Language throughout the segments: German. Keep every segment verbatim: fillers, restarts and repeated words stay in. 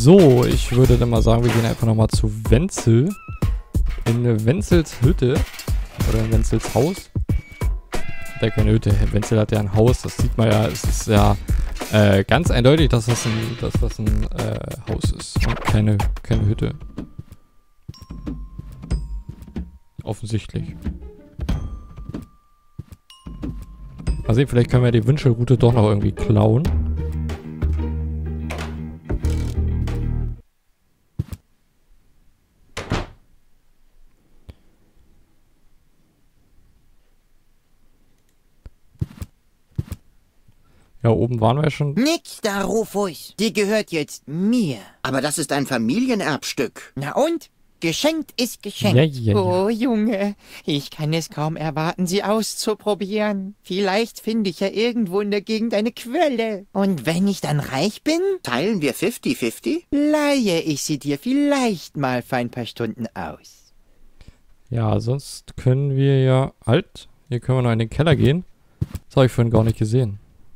So, ich würde dann mal sagen, wir gehen einfach nochmal zu Wenzel. In Wenzels Hütte. Oder in Wenzels Haus. Hat er keine Hütte. Wenzel hat ja ein Haus. Das sieht man ja. Es ist ja äh, ganz eindeutig, dass das ein, dass das ein äh, Haus ist. Und keine, keine Hütte. Offensichtlich. Mal sehen, vielleicht können wir die Wünschelroute doch noch irgendwie klauen. Ja, oben waren wir ja schon. Nix da, Rufus. Die gehört jetzt mir. Aber das ist ein Familienerbstück. Na und? Geschenkt ist geschenkt. Ja, ja, ja. Oh, Junge. Ich kann es kaum erwarten, sie auszuprobieren. Vielleicht finde ich ja irgendwo in der Gegend eine Quelle. Und wenn ich dann reich bin, Teilen wir fifty fifty? leihe ich sie dir vielleicht mal für ein paar Stunden aus. Ja, sonst können wir ja... Halt, hier können wir noch in den Keller gehen. Das habe ich vorhin gar nicht gesehen.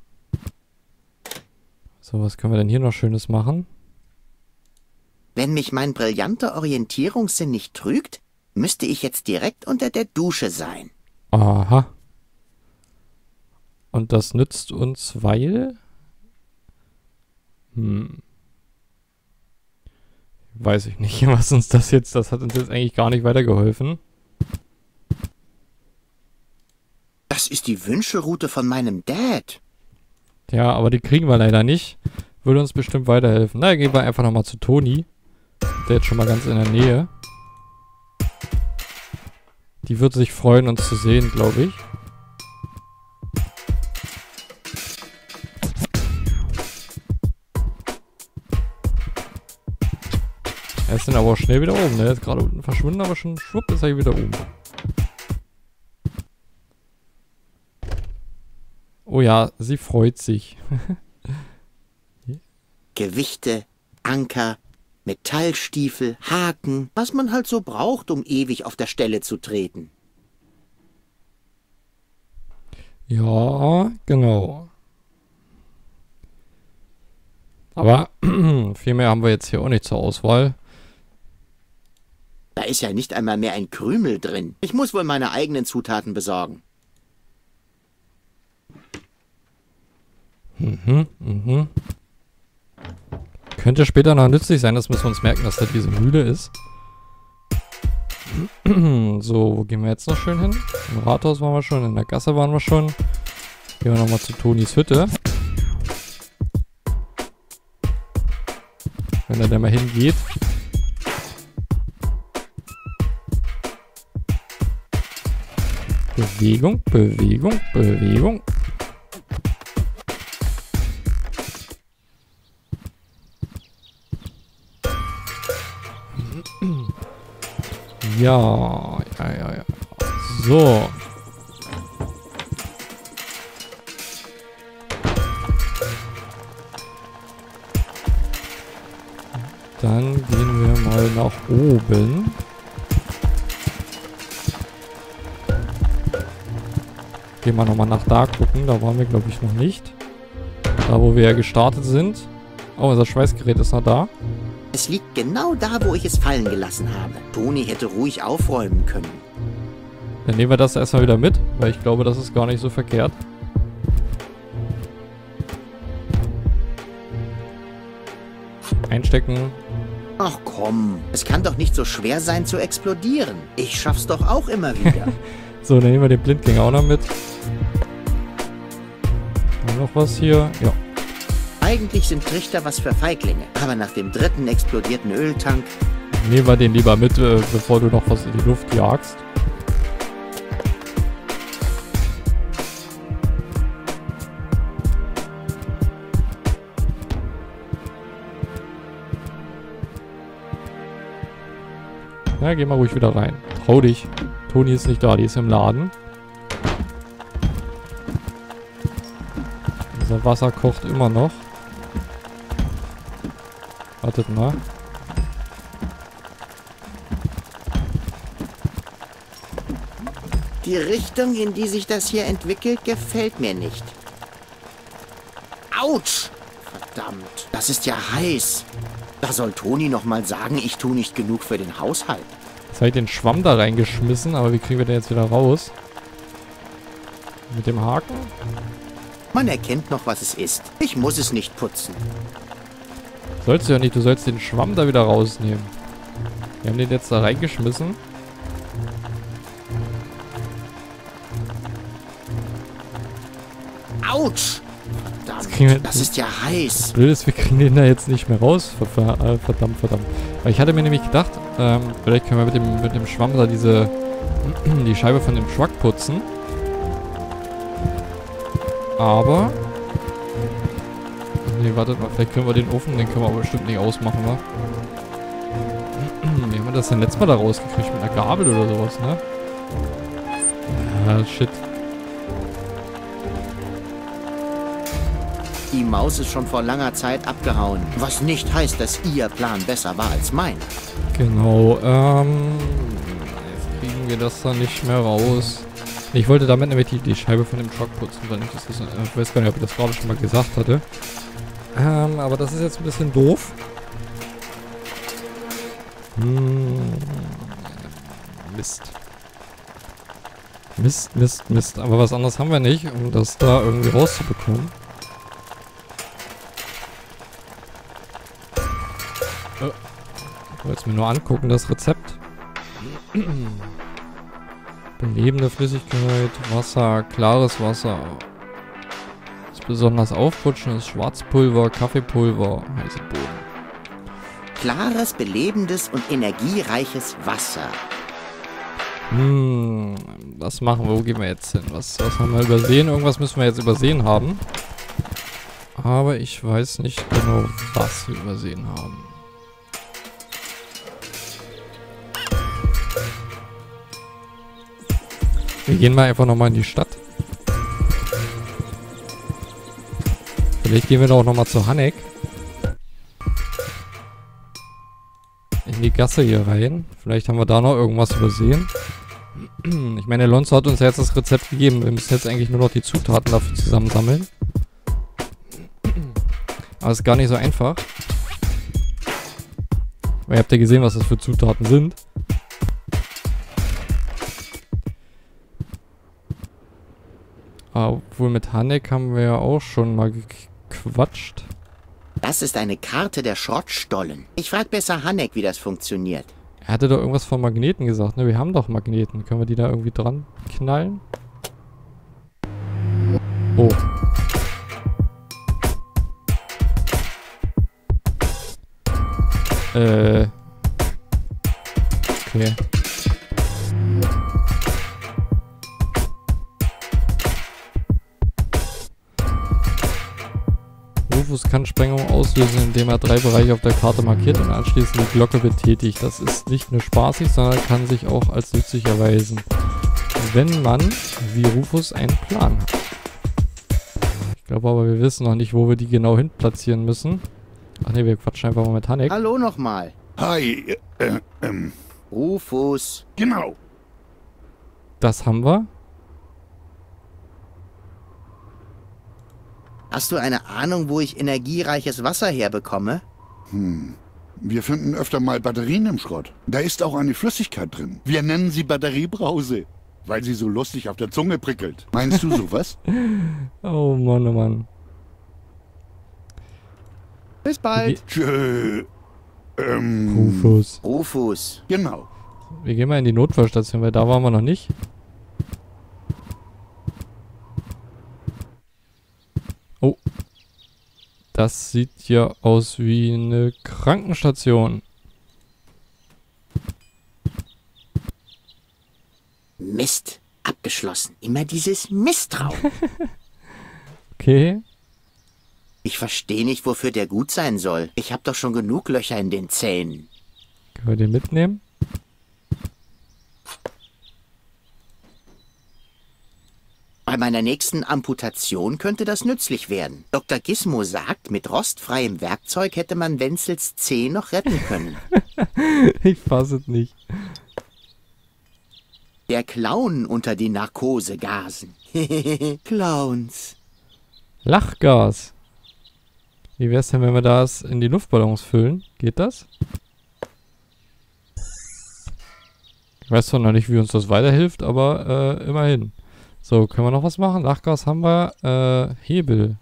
So, was können wir denn hier noch Schönes machen? Wenn mich mein brillanter Orientierungssinn nicht trügt, müsste ich jetzt direkt unter der Dusche sein. Aha. Und das nützt uns, weil... Hm. Weiß ich nicht, was uns das jetzt... Das hat uns jetzt eigentlich gar nicht weitergeholfen. Das ist die Wünschelroute von meinem Dad. Ja, aber die kriegen wir leider nicht. Würde uns bestimmt weiterhelfen. Na, gehen wir einfach nochmal zu Toni. Der ist schon mal ganz in der Nähe. Die wird sich freuen, uns zu sehen, glaube ich. Er ist dann aber auch schnell wieder oben. Der ist gerade unten verschwunden, aber schon schwupp ist er hier wieder oben. Oh ja, sie freut sich. Gewichte, Anker, Metallstiefel, Haken, was man halt so braucht, um ewig auf der Stelle zu treten. Ja, genau. Aber viel mehr haben wir jetzt hier auch nicht zur Auswahl. Da ist ja nicht einmal mehr ein Krümel drin. Ich muss wohl meine eigenen Zutaten besorgen. Mhm, mhm. Könnte später noch nützlich sein, das müssen wir uns merken, dass da diese Mühle ist. So, wo gehen wir jetzt noch schön hin? Im Rathaus waren wir schon, in der Gasse waren wir schon. Gehen wir nochmal zu Tonis Hütte. Wenn er da mal hingeht. Bewegung, Bewegung, Bewegung. Ja, ja, ja, ja. So. Dann gehen wir mal nach oben. Gehen wir nochmal nach da gucken. Da waren wir, glaube ich, noch nicht. Da, wo wir ja gestartet sind. Oh, unser Schweißgerät ist noch da. Es liegt genau da, wo ich es fallen gelassen habe. Toni hätte ruhig aufräumen können. Dann nehmen wir das erstmal wieder mit, weil ich glaube, das ist gar nicht so verkehrt. Einstecken. Ach komm, es kann doch nicht so schwer sein zu explodieren. Ich schaff's doch auch immer wieder. So, dann nehmen wir den Blindgänger auch noch mit. Haben wir noch was hier? Ja. Eigentlich sind Trichter was für Feiglinge, aber nach dem dritten explodierten Öltank... Nehmen wir den lieber mit, äh, bevor du noch was in die Luft jagst. Ja, geh mal ruhig wieder rein. Trau dich. Toni ist nicht da, die ist im Laden. Unser Wasser kocht immer noch. Wartet mal. Die Richtung, in die sich das hier entwickelt, gefällt mir nicht. Autsch! Verdammt, das ist ja heiß. Da soll Toni noch mal sagen, ich tue nicht genug für den Haushalt. Jetzt habe ich den Schwamm da reingeschmissen, aber wie kriegen wir den jetzt wieder raus? Mit dem Haken? Man erkennt noch, was es ist. Ich muss es nicht putzen. Sollst du ja nicht, du sollst den Schwamm da wieder rausnehmen. Wir haben den jetzt da reingeschmissen. Autsch! kriegen wir- Verdammt, das ist ja heiß. Blöd ist, wir kriegen den da jetzt nicht mehr raus. Ver- ver- äh, Verdammt, verdammt. Weil ich hatte mir nämlich gedacht, ähm, vielleicht können wir mit dem, mit dem Schwamm da diese, die Scheibe von dem Truck putzen. Aber... Nee, wartet mal, vielleicht können wir den Ofen, den können wir aber bestimmt nicht ausmachen, wa? Wie haben wir das denn letztes Mal da rausgekriegt? Mit einer Gabel oder sowas, ne? Ja, shit. Die Maus ist schon vor langer Zeit abgehauen. Was nicht heißt, dass ihr Plan besser war als mein. Genau, ähm... Jetzt kriegen wir das da nicht mehr raus. Ich wollte damit nämlich die, die Scheibe von dem Truck putzen, weil ich das, äh, ich weiß gar nicht, ob ich das gerade schon mal gesagt hatte. Ähm, aber das ist jetzt ein bisschen doof. Hm. Mist. Mist, Mist, Mist. Aber was anderes haben wir nicht, um das da irgendwie rauszubekommen. Oh. Ich wollte es mir nur angucken, das Rezept. Belebende Flüssigkeit, Wasser, klares Wasser. Das besonders aufputschen ist Schwarzpulver, Kaffeepulver, heiße Bohnen. Klares, belebendes und energiereiches Wasser. Hm, was machen wir? Wo gehen wir jetzt hin? Was, was haben wir übersehen? Irgendwas müssen wir jetzt übersehen haben. Aber ich weiß nicht genau, was wir übersehen haben. Wir gehen mal einfach nochmal in die Stadt. Vielleicht gehen wir doch nochmal zu Hanek. In die Gasse hier rein. Vielleicht haben wir da noch irgendwas übersehen. Ich meine, Alonso hat uns ja jetzt das Rezept gegeben. Wir müssen jetzt eigentlich nur noch die Zutaten dafür zusammensammeln. Aber es ist gar nicht so einfach. Weil ihr habt ja gesehen, was das für Zutaten sind. Obwohl mit Hanek haben wir ja auch schon mal gequatscht. Das ist eine Karte der Schrottstollen. Ich frag besser Hanek, wie das funktioniert. Er hatte doch irgendwas von Magneten gesagt, ne? Wir haben doch Magneten. Können wir die da irgendwie dran knallen? Oh. Äh. Okay. Rufus kann Sprengung auslösen, indem er drei Bereiche auf der Karte markiert und anschließend die Glocke betätigt. Das ist nicht nur spaßig, sondern kann sich auch als nützlich erweisen, wenn man, wie Rufus, einen Plan hat. Ich glaube aber, wir wissen noch nicht, wo wir die genau hin platzieren müssen. Ach ne, wir quatschen einfach mal mit Hanek. Hallo nochmal. Hi, äh, ähm, Rufus. genau. Das haben wir. Hast du eine Ahnung, wo ich energiereiches Wasser herbekomme? Wir finden öfter mal Batterien im Schrott. Da ist auch eine Flüssigkeit drin. Wir nennen sie Batteriebrause, weil sie so lustig auf der Zunge prickelt. Meinst du sowas? Oh Mann, oh Mann. Bis bald. Tschö. Ähm, Rufus. Rufus. genau. Wir gehen mal in die Notfallstation, weil da waren wir noch nicht. Oh. Das sieht ja aus wie eine Krankenstation. Mist. Abgeschlossen. Immer dieses Misstrauen. Okay. Ich verstehe nicht, wofür der gut sein soll. Ich habe doch schon genug Löcher in den Zähnen. Können wir den mitnehmen? Bei meiner nächsten Amputation könnte das nützlich werden. Doktor Gizmo sagt, mit rostfreiem Werkzeug hätte man Wenzels Zeh noch retten können. Ich fasse es nicht. Der Clown unter die Narkosegasen. Clowns. Lachgas. Wie wär's denn, wenn wir das in die Luftballons füllen? Geht das? Ich weiß zwar noch nicht, wie uns das weiterhilft, aber äh, immerhin. So, können wir noch was machen? Lachgas haben wir. Äh, Hebel.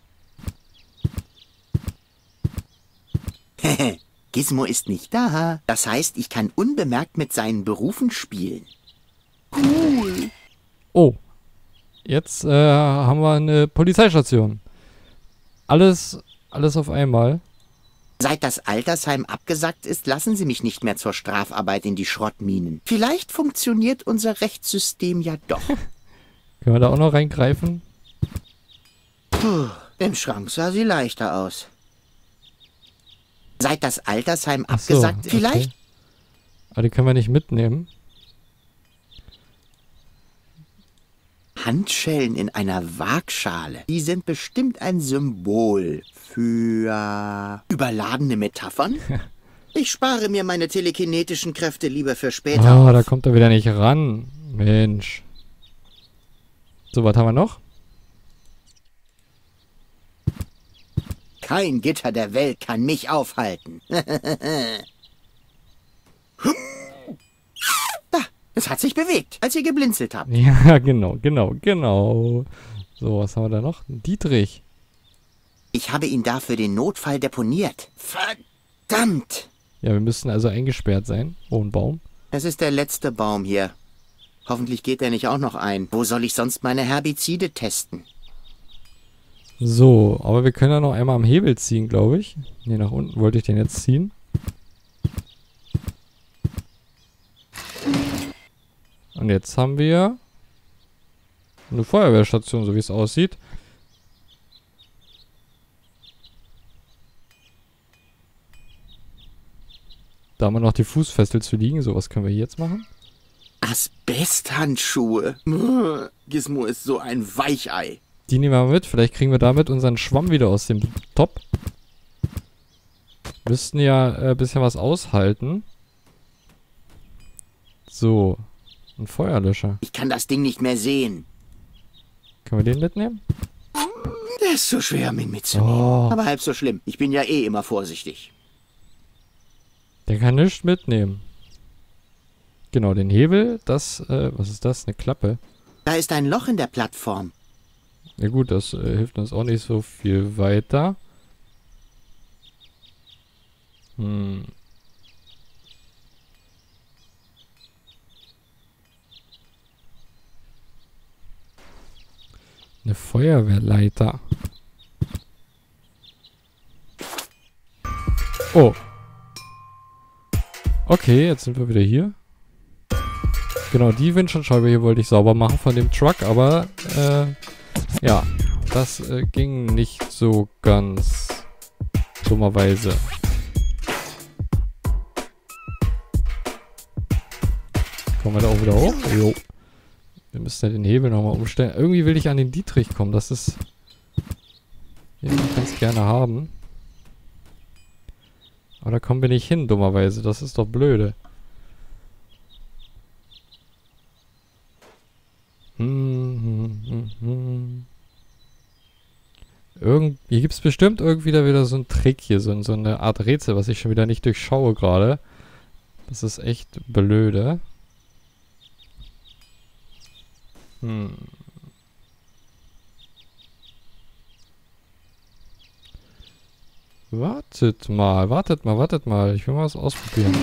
Gizmo ist nicht da. Das heißt, ich kann unbemerkt mit seinen Berufen spielen. Cool. Oh. Jetzt äh, haben wir eine Polizeistation. Alles, alles auf einmal. Seit das Altersheim abgesagt ist, lassen sie mich nicht mehr zur Strafarbeit in die Schrottminen. Vielleicht funktioniert unser Rechtssystem ja doch. Können wir da auch noch reingreifen? Puh, im Schrank sah sie leichter aus. Seit das Altersheim Ach so, abgesagt ist, vielleicht... okay. Aber die können wir nicht mitnehmen. Handschellen in einer Waagschale. Die sind bestimmt ein Symbol für überladene Metaphern. Ich spare mir meine telekinetischen Kräfte lieber für später. Ah, auf. da kommt er wieder nicht ran. Mensch. So, was haben wir noch? Kein Gitter der Welt kann mich aufhalten. Da, es hat sich bewegt, als ihr geblinzelt habt. Ja, genau, genau, genau. So, was haben wir da noch? Dietrich. Ich habe ihn da für den Notfall deponiert. Verdammt! Ja, wir müssen also eingesperrt sein. Oh, ein Baum. Es ist der letzte Baum hier. Hoffentlich geht er nicht auch noch ein. Wo soll ich sonst meine Herbizide testen? So, aber wir können ja noch einmal am Hebel ziehen, glaube ich. Ne, nach unten wollte ich den jetzt ziehen. Und jetzt haben wir eine Feuerwehrstation, so wie es aussieht. Da haben wir noch die Fußfessel zu liegen. So, was können wir jetzt machen? Asbesthandschuhe. Brr, Gizmo ist so ein Weichei. Die nehmen wir mit. Vielleicht kriegen wir damit unseren Schwamm wieder aus dem Top. Müssten ja ein äh, bisschen was aushalten. So. Ein Feuerlöscher. Ich kann das Ding nicht mehr sehen. Können wir den mitnehmen? Der ist so schwer, um ihn mitzunehmen. Oh, Aber halb so schlimm. Ich bin ja eh immer vorsichtig. der kann nichts mitnehmen. Genau, den Hebel. Das, äh, was ist das? Eine Klappe. Da ist ein Loch in der Plattform. Ja gut, das äh, hilft uns auch nicht so viel weiter. Hm. Eine Feuerwehrleiter. Oh. Okay, jetzt sind wir wieder hier. Genau, die Windschutzscheibe hier wollte ich sauber machen von dem Truck, aber äh, ja, das äh, ging nicht so ganz dummerweise. Kommen wir da auch wieder hoch? Jo. Wir müssen ja den Hebel nochmal umstellen. Irgendwie will ich an den Dietrich kommen. Das ist... Ja, ich kann es gerne haben. Aber da kommen wir nicht hin, dummerweise. Das ist doch blöde. Hm, hm, hm, hm. Irgend, hier gibt es bestimmt irgendwie da wieder so einen Trick hier. So, so eine Art Rätsel, was ich schon wieder nicht durchschaue gerade. Das ist echt blöde. Hm. Wartet mal, wartet mal, wartet mal. Ich will mal was ausprobieren.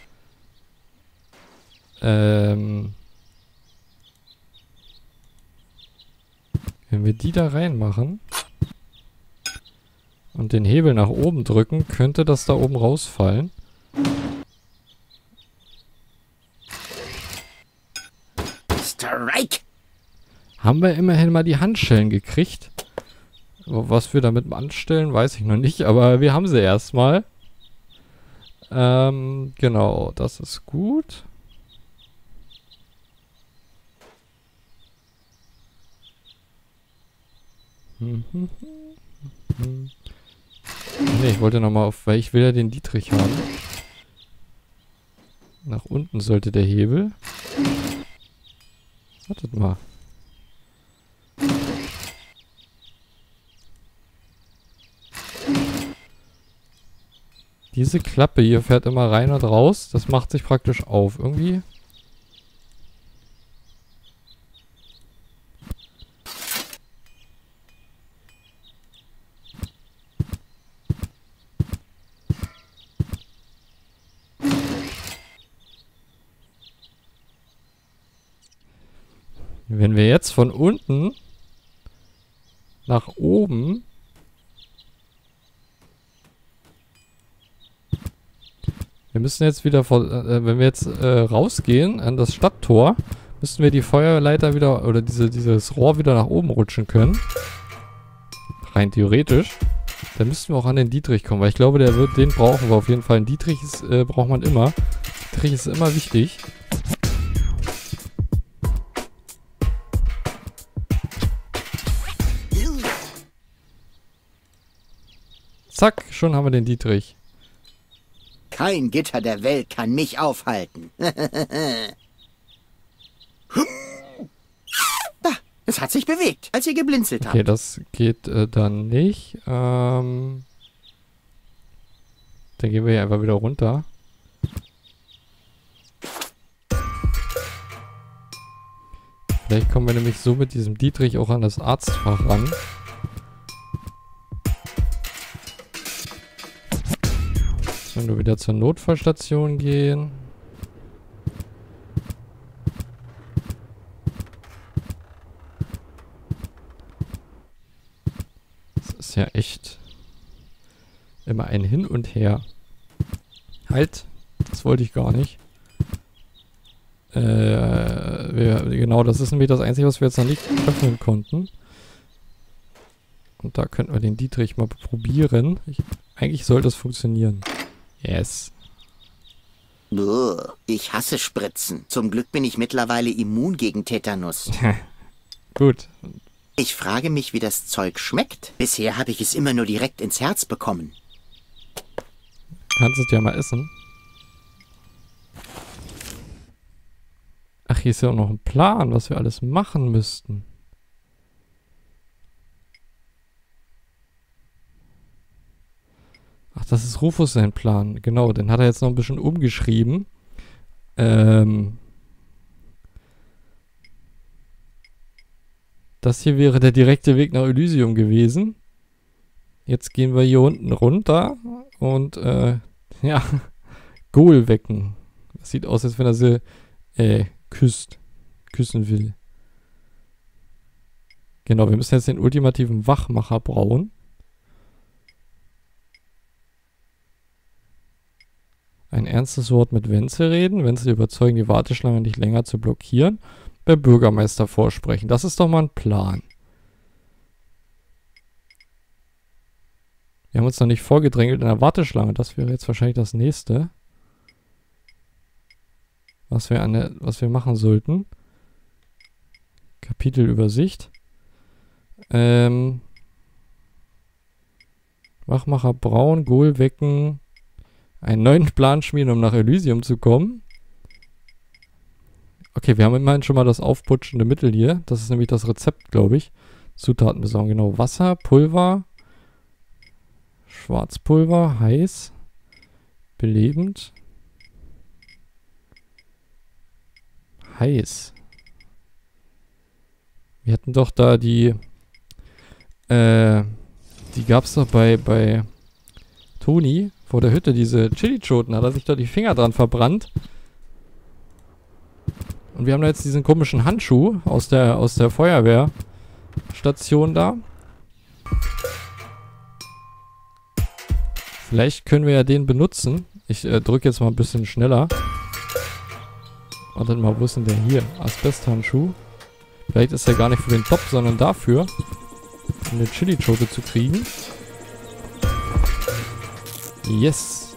Ähm. Wenn wir die da reinmachen und den Hebel nach oben drücken, könnte das da oben rausfallen. Strike! Haben wir immerhin mal die Handschellen gekriegt. Was wir damit anstellen, weiß ich noch nicht, aber wir haben sie erstmal. Ähm, genau, das ist gut. Hm, hm, hm, hm. Ne, ich wollte nochmal auf, weil ich will ja den Dietrich haben. Nach unten sollte der Hebel. Wartet mal. Diese Klappe hier fährt immer rein und raus. Das macht sich praktisch auf. Irgendwie. Wenn wir jetzt von unten nach oben wir müssen jetzt wieder vor, äh, wenn wir jetzt äh, rausgehen an das Stadttor, müssen wir die Feuerleiter wieder oder diese, dieses Rohr wieder nach oben rutschen können. Rein theoretisch. Dann müssten wir auch an den Dietrich kommen, weil ich glaube, der wird, den brauchen wir auf jeden Fall. Ein Dietrich ist, äh, braucht man immer. Dietrich ist immer wichtig. Zack, schon haben wir den Dietrich. Kein Gitter der Welt kann mich aufhalten. Da, es hat sich bewegt, als ihr geblinzelt habt. Okay, das geht äh, dann nicht. Ähm, dann gehen wir hier einfach wieder runter. Vielleicht kommen wir nämlich so mit diesem Dietrich auch an das Arztfach ran. Wenn wir wieder zur Notfallstation gehen. Das ist ja echt immer ein Hin und Her. Halt, das wollte ich gar nicht. Äh, wir, genau, das ist nämlich das Einzige, was wir jetzt noch nicht öffnen konnten. Und da könnten wir den Dietrich mal probieren. Ich, eigentlich sollte es funktionieren. Yes. Ich hasse Spritzen. Zum Glück bin ich mittlerweile immun gegen Tetanus. Gut. Ich frage mich, wie das Zeug schmeckt. Bisher habe ich es immer nur direkt ins Herz bekommen. Kannst du es ja mal essen. Ach, hier ist ja auch noch ein Plan, was wir alles machen müssten. Ach, das ist Rufus sein Plan. Genau, den hat er jetzt noch ein bisschen umgeschrieben. Ähm. Das hier wäre der direkte Weg nach Elysium gewesen. Jetzt gehen wir hier unten runter und, äh, ja, Goal wecken. Das sieht aus, als wenn er sie, äh, küsst. Küssen will. Genau, wir müssen jetzt den ultimativen Wachmacher brauen. Ein ernstes Wort mit Wenzel reden, Wenzel überzeugen, die Warteschlange nicht länger zu blockieren, beim Bürgermeister vorsprechen. Das ist doch mal ein Plan. Wir haben uns noch nicht vorgedrängelt in der Warteschlange. Das wäre jetzt wahrscheinlich das nächste, was wir, an der, was wir machen sollten. Kapitelübersicht. Ähm, Wachmacher brauen, Goal wecken, einen neuen Plan schmieden, um nach Elysium zu kommen. Okay, wir haben immerhin schon mal das aufputschende Mittel hier. Das ist nämlich das Rezept, glaube ich. Zutaten besorgen, genau. Wasser, Pulver, Schwarzpulver, heiß, belebend, heiß. Wir hatten doch da die, äh, die gab es doch bei, bei Toni vor der Hütte, diese Chili-Choten, hat er sich da die Finger dran verbrannt. Und wir haben da jetzt diesen komischen Handschuh aus der, aus der Feuerwehrstation da. Vielleicht können wir ja den benutzen. Ich äh, drücke jetzt mal ein bisschen schneller. Warte mal, wo ist denn der hier? Asbesthandschuh. Vielleicht ist der gar nicht für den Top, sondern dafür, um eine Chili-Chote zu kriegen. Yes.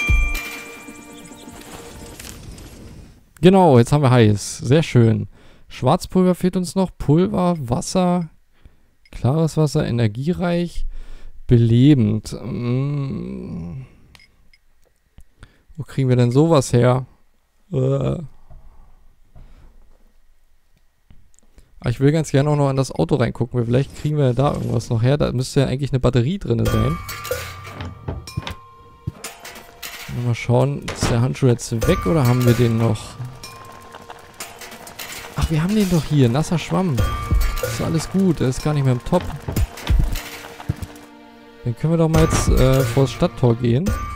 Genau, jetzt haben wir heiß. Sehr schön. Schwarzpulver fehlt uns noch. Pulver, Wasser, klares Wasser, energiereich, belebend. Mm. Wo kriegen wir denn sowas her? Äh. Ich will ganz gerne auch noch in das Auto reingucken. Vielleicht kriegen wir da irgendwas noch her. Da müsste ja eigentlich eine Batterie drin sein. Mal schauen, ist der Handschuh jetzt weg oder haben wir den noch? Ach, wir haben den doch hier. Nasser Schwamm. Ist alles gut. Der ist gar nicht mehr im Top. Dann können wir doch mal jetzt äh, vor das Stadttor gehen.